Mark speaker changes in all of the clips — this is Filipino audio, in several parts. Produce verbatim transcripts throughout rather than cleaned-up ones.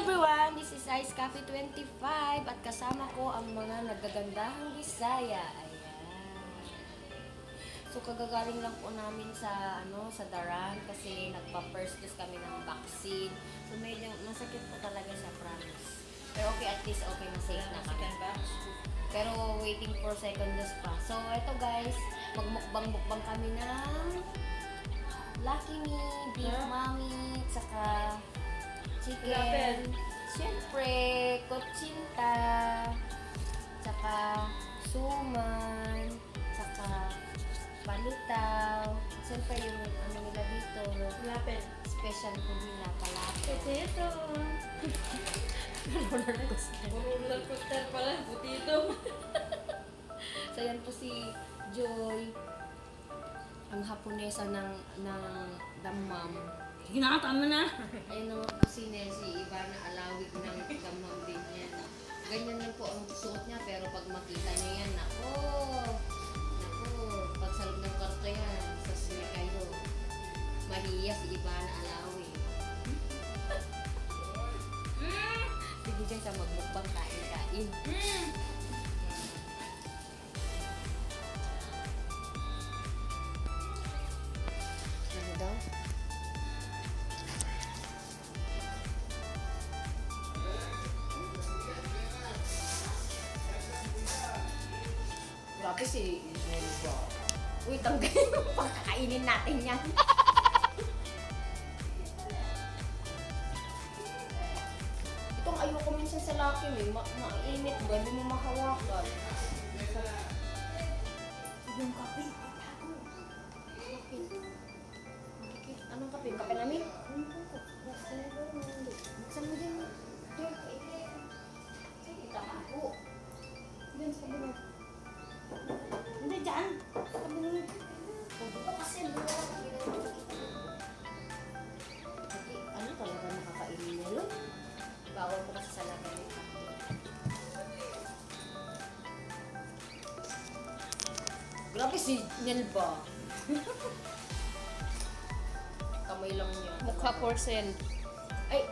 Speaker 1: everyone! This is Ice Coffee twenty-five at kasama ko ang mga nagagandahang Bisaya. Ayan. So kagagaling lang po namin sa ano sa Daran kasi nagpa-first dose kami ng vaccine. So medyo masakit po talaga siya, promise. Pero okay, at least okay na safe na kami. Pero waiting for second dose pa. So ito guys, magmukbang-mukbang kami ng Lucky Me, Beef Mami, saka chicken, siyempre, kutsinta, tsaka suman, tsaka palitaw, siyempre yung ano nila dito,
Speaker 2: Lapit.
Speaker 1: special food nila, palapit.
Speaker 2: Potato.
Speaker 1: Roller coaster.
Speaker 2: Roller coaster pala, potato.
Speaker 1: So yan po si Joy, ang Haponesa ng, ng Damam.
Speaker 2: Ginakatama na.
Speaker 1: Ayun naman po si si Ivana Alawig ng Damam din yan. Ganyan lang po ang suot niya, pero pag makita niya yan, nako, nako, pag sa loob ng karto yan, sa sumi kayo, mahiya si Ivana Alawig.
Speaker 2: Mm.
Speaker 1: Sige guys, ang magbukbang kain-kain.
Speaker 2: Mm.
Speaker 1: Ano daw? Grabe si Nelva. Uy, tanggalin mo. Pagkakainin natin yan. Itong ayoko minsan sa Lucky Me. Ma mainit ba? Hindi mo mahawakan. Yung kape. Tago. Kape. Kape. Anong kape? Kape namin? Buksan mo din. Doon. Sige, tago. Doon sa kabila.
Speaker 2: Hindi, dyan.
Speaker 1: Sabi nila, ito kasi ano talaga nakakainin nila? Bawal ko kasi sa laban nito. Grabe si Nelva. Kamay lang niya.
Speaker 2: Mukha porcel.
Speaker 1: Ay!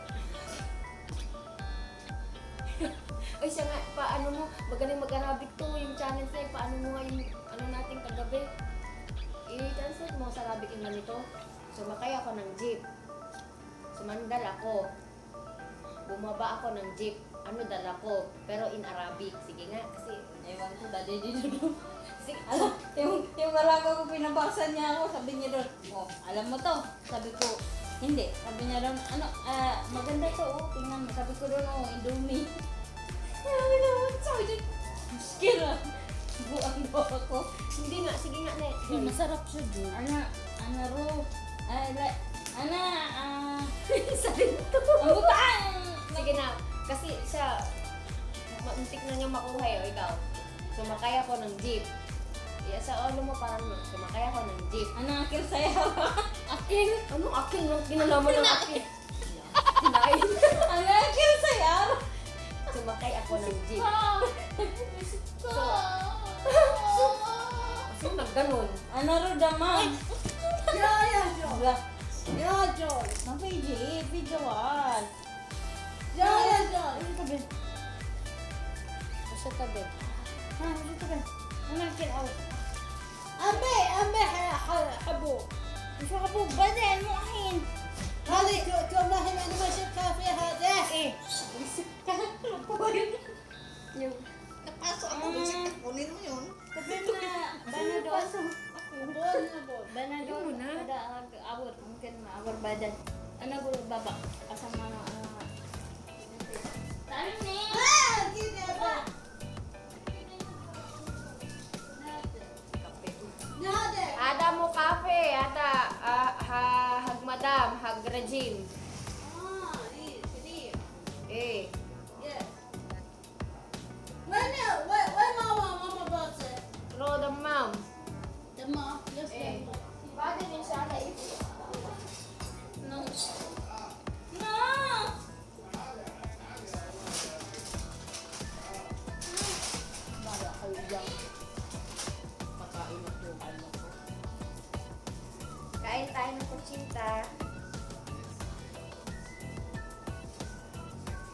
Speaker 1: Ay siya nga, paano mo, magaling mag-Arabic to, yung challenge na yun, paano mo nga yung ano natin kagabi. I-translate mo sa Arabic yung ganito. Sumakay ako ng jeep. Sumandal ako. Bumaba ako ng jeep. Ano dala ko? Pero in Arabic. Sige nga, kasi ewan ko, dali dito. Sige.
Speaker 2: Alam, yung, yung alaga ko pinabasa niya ako, sabi niya doon, oh, alam mo to? Sabi ko, hindi. Sabi niya doon, ano, ah, maganda to, oh, tingnan mo. Sabi ko doon, oh, Indomie. Sabi naman, sabi niya, muskila. Buang daw ako.
Speaker 1: Hindi nga, sige nga, net.
Speaker 2: Hmm, masarap siya doon. Ana, ana ro, ay, la- ana, ah,
Speaker 1: Sabi mo to.
Speaker 2: ang butang!
Speaker 1: Sige na, kasi siya, mauntik na niyang makuha eh, o ikaw. Sumakay ako ng jeep. Yeah, sa ulo mo parang nun, sumakay ako ng jeep.
Speaker 2: Ano, akil sayaw?
Speaker 1: Akin? Anong akin? Anong kinalaman ng akin? Kinain.
Speaker 2: Ano, akil sayaw?
Speaker 1: Sumakay ako ng jeep.
Speaker 2: So,
Speaker 1: Kasi nagganon.
Speaker 2: ano ro damang?
Speaker 3: Yeah, yeah, Joe.
Speaker 2: Blah.
Speaker 3: Yeah, Joe.
Speaker 2: Mapiji, pijawan.
Speaker 3: Yeah, yeah, Joe.
Speaker 2: Ano ka ba?
Speaker 1: Basta tabi.
Speaker 2: Ha, ano ka ba? Ano akil out?
Speaker 3: أمي أمي حبو
Speaker 2: Gusto ka po ba din mo ahin?
Speaker 3: هذه توم ما هي أنا ما شفتها فيها ده
Speaker 1: Eh,
Speaker 2: Ano pa ba yun?
Speaker 1: yung...
Speaker 3: Napasok ako dun sa kunin mo yun.
Speaker 2: Sabi mo na, banador.
Speaker 3: Bol na bol.
Speaker 2: Banador.
Speaker 1: Yun na.
Speaker 2: Kada awar, mungkin awar badan. Ano ko baba? Kasama ng ano nga. Talo ni!
Speaker 3: Ah, gini ba? Nade.
Speaker 1: Ada mo kape, ata. Ah, ha, hag madam, hag regime.
Speaker 3: Ah, ini sini.
Speaker 1: Eh,
Speaker 3: Yes. When when when mama mama bought it.
Speaker 1: ro the mom.
Speaker 3: The mom, yes,
Speaker 1: Eh.
Speaker 3: the mom.
Speaker 1: Bakit din siya na ito?
Speaker 2: No. No!
Speaker 1: Bala kayo dyan. Pakain na po, ano ko. Kain tayo ng kutsinta.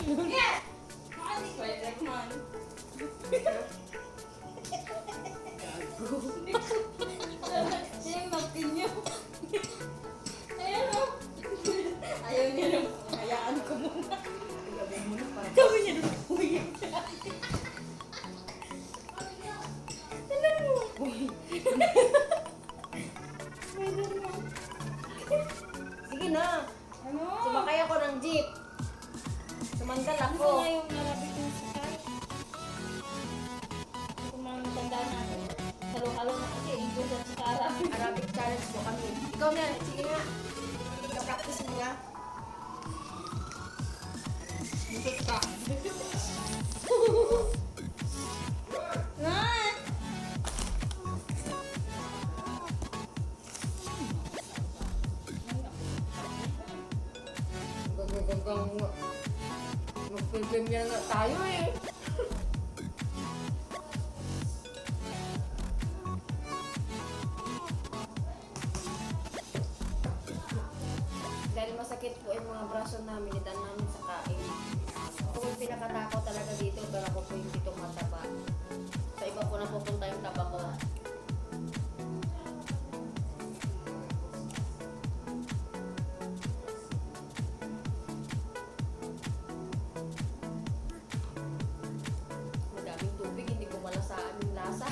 Speaker 3: Yes!
Speaker 2: Spider-Man. Siya yung napkin niyo. Ayan o. Ayaw niya nung hayaan ko muna. Sabi niya nung pumigil siya. Alam mo. Spider-Man.
Speaker 1: Sige na.
Speaker 2: Ano?
Speaker 1: Sumakay ako ng jeep. Sumandal
Speaker 2: Ano
Speaker 1: ako.
Speaker 2: nga yung narapit yung sakay? Kung mga tandaan natin. Halo-halo na kasi. Ingkod at sakara.
Speaker 1: Arabic challenge po kami. Ikaw na, sige nga. Ika-practice mo nga.
Speaker 2: Ikot ka. Ah!
Speaker 1: Gagagagag. Mag-film nga tayo eh. Dahil masakit po yung mga braso namin, itan namin sa kain. Ako yung pinakatakot talaga dito, pero ako po yung pitong mataba. Sa iba po napupunta yung taba ko. Madaming tubig, hindi ko malasaan yung lasa.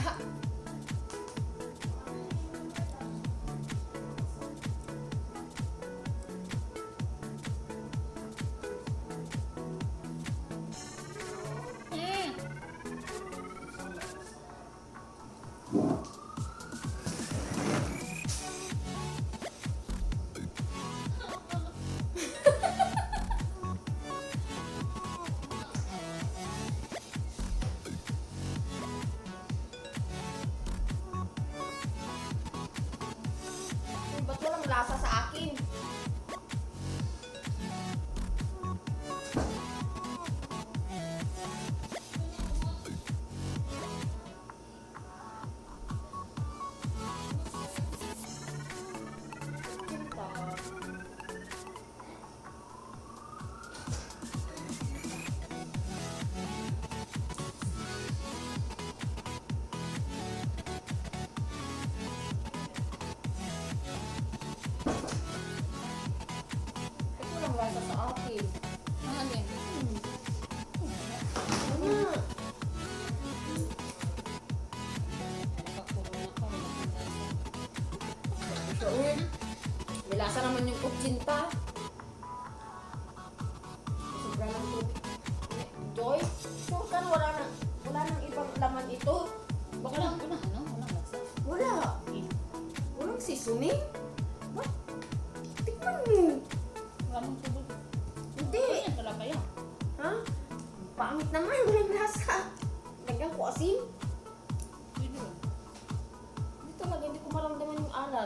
Speaker 2: Mm.
Speaker 1: Uy, ba't walang lasa sa akin? Ba't walang lasa sa akin?
Speaker 2: Ang ano yun?
Speaker 1: Ano?
Speaker 2: Nakakulong ako.
Speaker 1: Ito, uy. May lasa naman yung kutsinta. Sobra lang to. Joy, sure ka na wala nang, wala nang ibang laman ito. Baka
Speaker 2: Walang, walang ano? Walang lasa.
Speaker 1: wala.
Speaker 2: Eh,
Speaker 1: Walang seasoning. Ba? Tikman mo.
Speaker 2: walang tubig.
Speaker 1: Hindi.
Speaker 2: Ayan pala kaya.
Speaker 1: Ha? Pangit naman, walang lasa. Lagyan ko asin.
Speaker 2: Pwede yun.
Speaker 1: Hindi talaga, hindi ko maramdaman yung alat.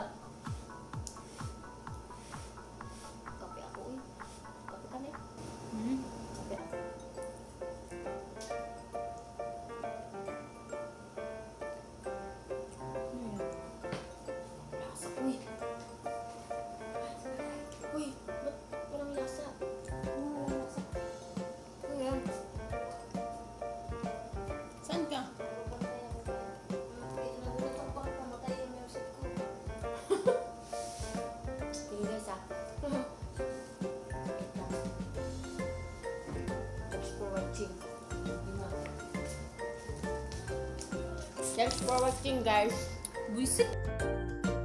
Speaker 1: Kape ako eh. Kape ka na eh.
Speaker 2: Hmm?
Speaker 1: Kape ako.
Speaker 2: Ano yun?
Speaker 1: Lasa ko eh. Uy, ba't walang lasa?
Speaker 2: Ano walang lasa?
Speaker 1: Ano yan?
Speaker 2: Saan ka?
Speaker 1: Nagulat ako, pamatay yung music ko. Sige guys ah. Thanks for watching. Thanks for watching guys.
Speaker 2: Buisit.